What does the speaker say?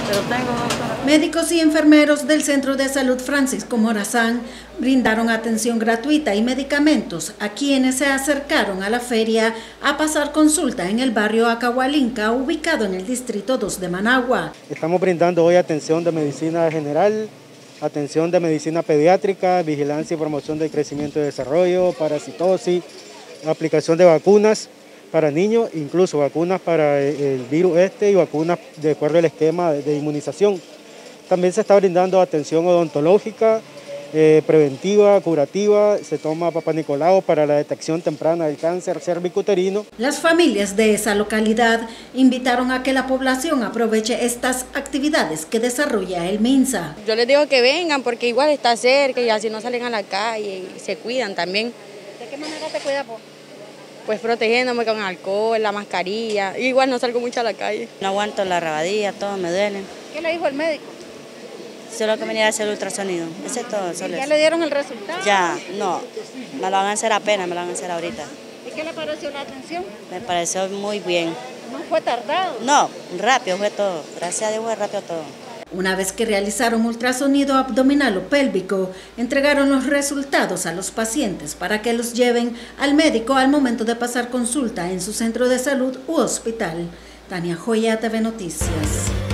pero tengo, doctora. Médicos y enfermeros del Centro de Salud Francisco Morazán brindaron atención gratuita y medicamentos a quienes se acercaron a la feria a pasar consulta en el barrio Acahualinca, ubicado en el distrito 2 de Managua. Estamos brindando hoy atención de medicina general, atención de medicina pediátrica, vigilancia y promoción del crecimiento y desarrollo, parasitosis, aplicación de vacunas para niños, incluso vacunas para el virus y vacunas de acuerdo al esquema de inmunización. También se está brindando atención odontológica, preventiva, curativa, se toma Papá Nicolau para la detección temprana del cáncer cervicuterino. Las familias de esa localidad invitaron a que la población aproveche estas actividades que desarrolla el MINSA. Yo les digo que vengan porque igual está cerca y así no salen a la calle y se cuidan también. ¿De qué manera te cuidas vos? Pues protegiéndome con alcohol, la mascarilla, igual no salgo mucho a la calle. No aguanto la rabadilla, todo me duele. ¿Qué le dijo el médico? Solo que venía a hacer ultrasonido, ese es todo. Solo ¿Ya le dieron el resultado? Ya, no, me lo van a hacer apenas, me lo van a hacer ahorita. ¿Y qué le pareció la atención? Me pareció muy bien. ¿No fue tardado? No, rápido fue todo, gracias a Dios fue rápido todo. Una vez que realizaron ultrasonido abdominal o pélvico, entregaron los resultados a los pacientes para que los lleven al médico al momento de pasar consulta en su centro de salud u hospital. Tania Joya, TV Noticias.